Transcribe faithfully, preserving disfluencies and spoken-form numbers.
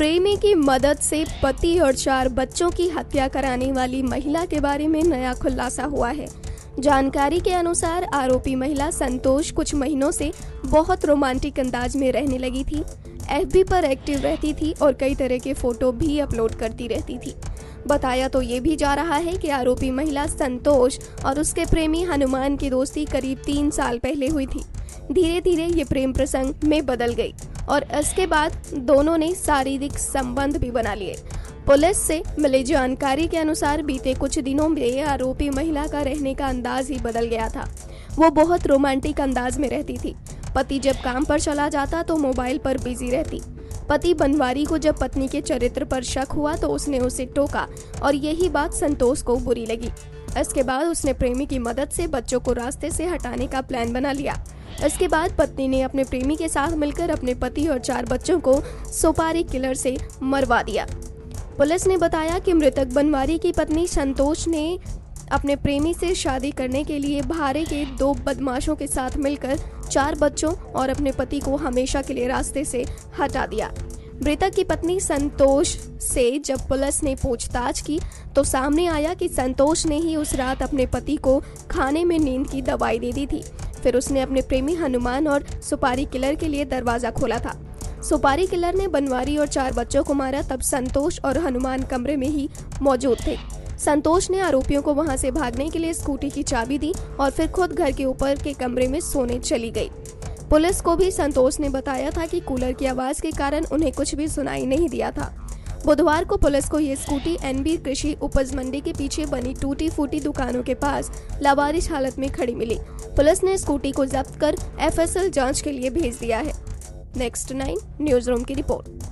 प्रेमी की मदद से पति और चार बच्चों की हत्या कराने वाली महिला के बारे में नया खुलासा हुआ है। जानकारी के अनुसार आरोपी महिला संतोष कुछ महीनों से बहुत रोमांटिक अंदाज में रहने लगी थी। एफबी पर एक्टिव रहती थी और कई तरह के फोटो भी अपलोड करती रहती थी। बताया तो ये भी जा रहा है कि आरोपी महिला संतोष और उसके प्रेमी हनुमान की दोस्ती करीब तीन साल पहले हुई थी। धीरे धीरे ये प्रेम प्रसंग में बदल गई और इसके बाद दोनों ने शारीरिक संबंध भी बना लिए। पुलिस से मिली जानकारी के अनुसार बीते कुछ दिनों में आरोपी महिला का रहने का अंदाज ही बदल गया था। वो बहुत रोमांटिक अंदाज में रहती थी। पति जब काम पर चला जाता तो मोबाइल पर बिजी रहती। पति बनवारी को जब पत्नी के चरित्र पर शक हुआ तो उसने उसे टोका और यही बात संतोष को बुरी लगी। इसके बाद उसने प्रेमी की मदद से बच्चों को रास्ते से हटाने का प्लान बना लिया। इसके बाद पत्नी ने अपने प्रेमी के साथ मिलकर अपने पति और चार बच्चों को सुपारी किलर से मरवा दिया। पुलिस ने बताया कि मृतक बनवारी की पत्नी संतोष ने अपने प्रेमी से शादी करने के लिए भारे के दो बदमाशों के साथ मिलकर चार बच्चों और अपने पति को हमेशा के लिए रास्ते से हटा दिया। मृतक की पत्नी संतोष से जब पुलिस ने पूछताछ की तो सामने आया कि संतोष ने ही उस रात अपने पति को खाने में नींद की दवाई दे दी थी। फिर उसने अपने प्रेमी हनुमान और सुपारी किलर के लिए दरवाजा खोला था। सुपारी किलर ने बनवारी और चार बच्चों को मारा तब संतोष और हनुमान कमरे में ही मौजूद थे। संतोष ने आरोपियों को वहां से भागने के लिए स्कूटी की चाबी दी और फिर खुद घर के ऊपर के कमरे में सोने चली गई। पुलिस को भी संतोष ने बताया था कि कूलर की आवाज के कारण उन्हें कुछ भी सुनाई नहीं दिया था। बुधवार को पुलिस को ये स्कूटी एनबी कृषि उपज मंडी के पीछे बनी टूटी फूटी दुकानों के पास लावारिश हालत में खड़ी मिली। पुलिस ने स्कूटी को जब्त कर एफएसएल जांच के लिए भेज दिया है। नेक्स्ट नाइन न्यूज रूम की रिपोर्ट।